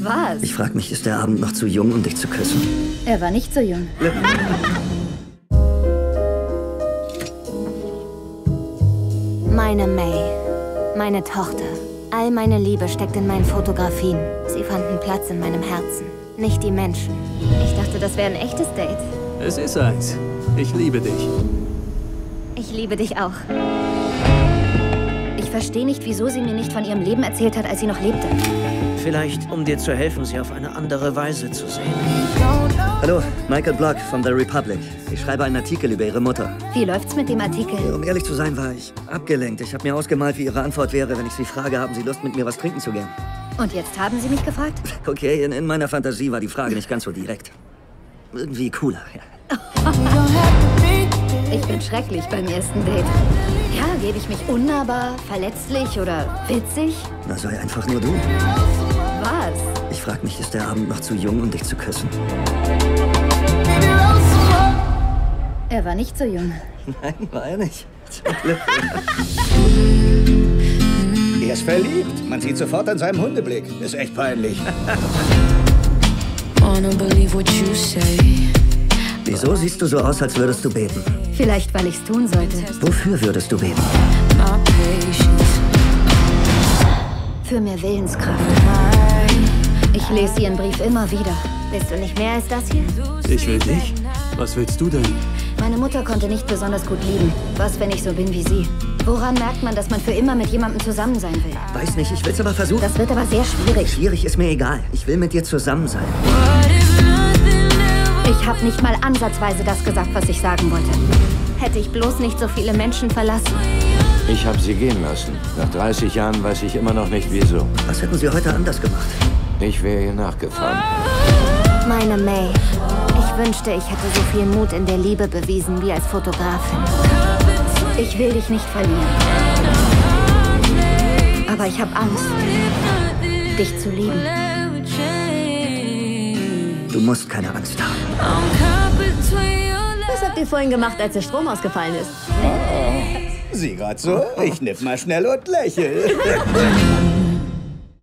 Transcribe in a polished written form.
Was? Ich frag mich, ist der Abend noch zu jung, um dich zu küssen? Er war nicht so jung. Meine May, meine Tochter. All meine Liebe steckt in meinen Fotografien. Sie fanden Platz in meinem Herzen, nicht die Menschen. Ich dachte, das wäre ein echtes Date. Es ist eins. Ich liebe dich. Ich liebe dich auch. Ich verstehe nicht, wieso sie mir nicht von ihrem Leben erzählt hat, als sie noch lebte. Vielleicht, um dir zu helfen, sie auf eine andere Weise zu sehen. Hallo, Michael Block von The Republic. Ich schreibe einen Artikel über Ihre Mutter. Wie läuft's mit dem Artikel? Um ehrlich zu sein, war ich abgelenkt. Ich habe mir ausgemalt, wie Ihre Antwort wäre, wenn ich Sie frage, haben Sie Lust, mit mir was trinken zu gehen? Und jetzt haben Sie mich gefragt? Okay, in meiner Fantasie war die Frage nicht ganz so direkt. Irgendwie cooler, ja. Ich bin schrecklich beim ersten Date. Ja, gebe ich mich unnahbar, verletzlich oder witzig? Na, sei einfach nur du. Was? Ich frag mich, ist der Abend noch zu jung, um dich zu küssen? Er war nicht so jung. Nein, war er nicht. Zum Glück. Er ist verliebt. Man sieht sofort an seinem Hundeblick. Ist echt peinlich. Wieso siehst du so aus, als würdest du beten? Vielleicht, weil ich's tun sollte. Wofür würdest du beten? Für mehr Willenskraft. Ich lese Ihren Brief immer wieder. Willst du nicht mehr als das hier? Ich will dich. Was willst du denn? Meine Mutter konnte nicht besonders gut lieben. Was, wenn ich so bin wie sie? Woran merkt man, dass man für immer mit jemandem zusammen sein will? Weiß nicht, ich will's aber versuchen. Das wird aber sehr schwierig. Schwierig ist mir egal. Ich will mit dir zusammen sein. Ich habe nicht mal ansatzweise das gesagt, was ich sagen wollte. Hätte ich bloß nicht so viele Menschen verlassen. Ich habe sie gehen lassen. Nach 30 Jahren weiß ich immer noch nicht, wieso. Was hätten Sie heute anders gemacht? Ich wäre ihr nachgefahren. Meine May. Ich wünschte, ich hätte so viel Mut in der Liebe bewiesen wie als Fotografin. Ich will dich nicht verlieren. Aber ich habe Angst, dich zu lieben. Du musst keine Angst haben. Was habt ihr vorhin gemacht, als der Strom ausgefallen ist? Sie grad so? Ich nipp mal schnell und lächel.